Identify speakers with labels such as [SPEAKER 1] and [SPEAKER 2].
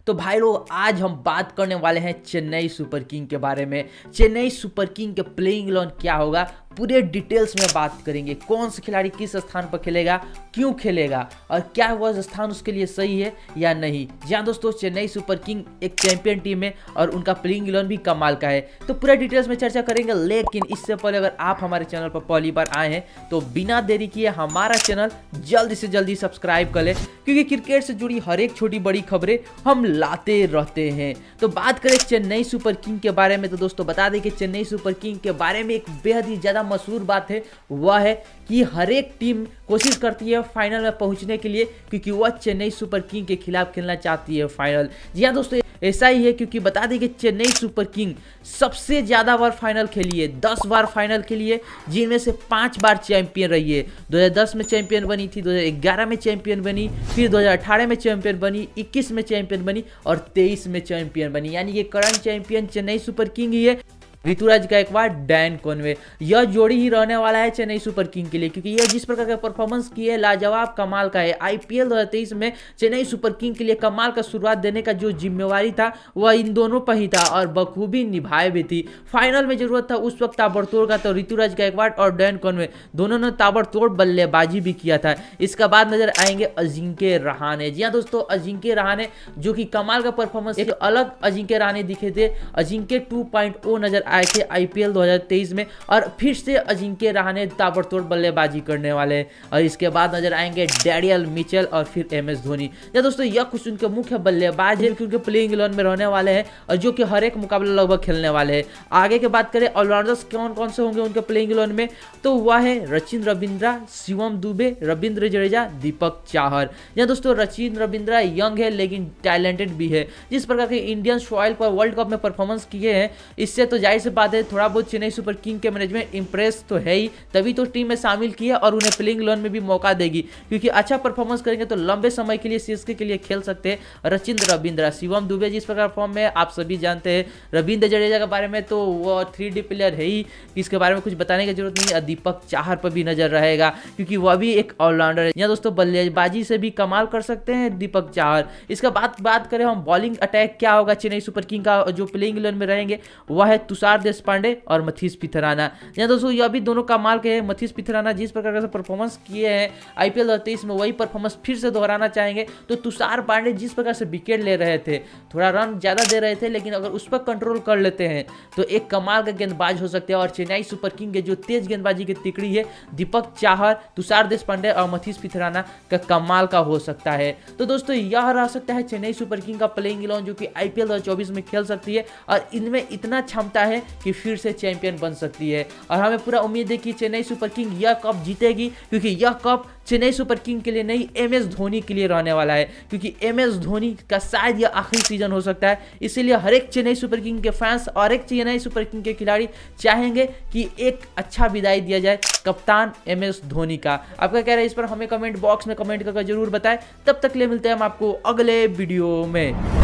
[SPEAKER 1] तो भाई लोग आज हम बात करने वाले हैं चेन्नई सुपर किंग के बारे में। चेन्नई सुपर किंग के प्लेइंग 11 क्या होगा पूरे डिटेल्स में बात करेंगे। कौन सा खिलाड़ी किस स्थान पर खेलेगा, क्यों खेलेगा और क्या वह स्थान उसके लिए सही है या नहीं। जी हाँ दोस्तों, चेन्नई सुपर किंग एक चैंपियन टीम है और उनका प्लेइंग 11 भी कमाल का है, तो पूरा डिटेल्स में चर्चा करेंगे। लेकिन इससे पहले अगर आप हमारे चैनल पर पहली बार आए हैं तो बिना देरी किए हमारा चैनल जल्दी से जल्दी सब्सक्राइब कर ले, क्योंकि क्रिकेट से जुड़ी हर एक छोटी बड़ी खबरें हम लाते रहते हैं। तो बात करें चेन्नई सुपर किंग के बारे में तो दोस्तों बता दें कि चेन्नई सुपर किंग के बारे में एक बेहद ही ज्यादा मशहूर बात है, वह है कि हर एक टीम कोशिश करती है फाइनल में पहुंचने के लिए, क्योंकि वह चेन्नई सुपर किंग के खिलाफ खेलना चाहती है फाइनल। जी हाँ दोस्तों, ऐसा ही है, क्योंकि बता दें कि चेन्नई सुपर किंग सबसे ज्यादा बार फाइनल खेली है, 10 बार फाइनल खेली है, जिनमें से 5 बार चैंपियन रही है। 2010 में चैंपियन बनी थी, 2011 में चैंपियन बनी, फिर 2018 में चैंपियन बनी, 21 में चैंपियन बनी और 23 में चैंपियन बनी। यानी कि current champion Chennai super king ही है। ऋतुराज गायकवाड़, डैन कॉनवे, यह जोड़ी ही रहने वाला है चेन्नई सुपर किंग के लिए, क्योंकि यह जिस प्रकार का परफॉर्मेंस की है लाजवाब कमाल का है। आईपीएल 2023 में चेन्नई सुपर किंग के लिए कमाल का शुरुआत देने का जो जिम्मेवारी था वह इन दोनों पर ही था और बखूबी निभाए भी थी। फाइनल में जरूरत था उस वक्त ताबड़तोड़ का, तो ऋतुराज गायकवाड़ और डैन कॉनवे दोनों ने ताबड़तोड़ बल्लेबाजी भी किया था। इसका बाद नजर आएंगे अजिंक्य रहाणे। जी हाँ दोस्तों, अजिंक्य रहाणे जो कि कमाल का परफॉर्मेंस, एक अलग अजिंक्य रहाणे दिखे थे। अजिंक्य 2.0 नजर आए थे आईपीएल 2023 में और फिर से अजिंक्य रहाणे ताबड़तोड़ बल्लेबाजी करने वाले हैं। और इसके बाद नजर आएंगे डैरियल मिचेल और फिर एमएस धोनी। या दोस्तों, यह कुछ उनके मुख्य बल्लेबाज है क्योंकि प्लेइंग 11 में रहने वाले हैं और जो कि हर एक मुकाबला लगभग खेलने वाले हैं। आगे की बात करें ऑलराउंडर्स कौन कौन से होंगे उनके प्लेइंग 11 में, तो वह है रचिन रविंद्रा, शिवम दुबे, रविंद्र जडेजा, दीपक चाहर। या दोस्तों, रचिन रविंद्रा यंग है लेकिन टैलेंटेड भी है। जिस प्रकार के इंडियन सॉइल पर वर्ल्ड कप में परफॉर्मेंस किए हैं, इससे तो जाहिर सी बात है थोड़ा बहुत चेन्नई सुपर किंग के मैनेजमेंट इंप्रेस तो है ही, तभी तो टीम में शामिल किया और उन्हें प्लेइंग 11 में भी मौका देगी, क्योंकि अच्छा परफॉर्मेंस करेंगे तो लंबे समय के लिए सीएसके के लिए खेल सकते हैं। रचिन रविंद्रा, शिवम दुबे जिस प्रकार फॉर्म में आप सभी जानते हैं। रविंद्र जडेजा के बारे में तो वो 3D प्लेयर है ही, इसके बारे में कुछ बताने की जरूरत नहीं है। दीपक चाहर पर भी नजर रहेगा क्योंकि वह भी एक ऑलराउंडर है। या दोस्तों, बल्लेबाजी से भी कमाल कर सकते हैं दीपक चाहर। इसका बात करें हम बॉलिंग अटैक क्या होगा चेन्नई सुपर किंग का, जो प्लेइंग 11 में रहेंगे वह है तुषार देशपांडे और मथीस पिथराना। या दोस्तों, यह भी दोनों कमाल के हैं। मथीस पिथराना जिस प्रकार से परफॉर्मेंस किए हैं आईपीएल 2023 में, वही परफॉर्मेंस फिर से दोहराना चाहेंगे। तो तुषार पांडे जिस प्रकार से विकेट ले रहे थे, थोड़ा रन ज्यादा दे रहे थे, लेकिन अगर उस पर कंट्रोल कर लेते हैं तो एक कमाल का गेंदबाज हो सकते हैं। और चेन्नई सुपर किंग के जो तेज गेंदबाजी की तिकड़ी है, दीपक चाहर, तुषार देशपांडे और मथीस पिथराना का कमाल का हो सकता है। तो दोस्तों, यह रह सकता है चेन्नई सुपर किंग का प्लेइंग 11 जो कि आईपीएल 2024 में खेल सकती है और इनमें इतना क्षमता है कि फिर से चैंपियन बन सकती है। और हमें पूरा उम्मीद है कि चेन्नई सुपर किंग यह कप जीतेगी, क्योंकि यह कप चेन्नई सुपर किंग के लिए नहीं एमएस धोनी के लिए रहने वाला है, क्योंकि एमएस धोनी का शायद यह आखिरी सीजन हो सकता है। इसीलिए हर एक चेन्नई सुपर किंग के फैंस और एक चेन्नई सुपर किंग के खिलाड़ी चाहेंगे कि एक अच्छा विदाई दिया जाए कप्तान एमएस धोनी का। आपका क्या है इस पर हमें कमेंट बॉक्स में कमेंट करके जरूर बताएं। तब तक ले मिलते हैं हम आपको अगले वीडियो में।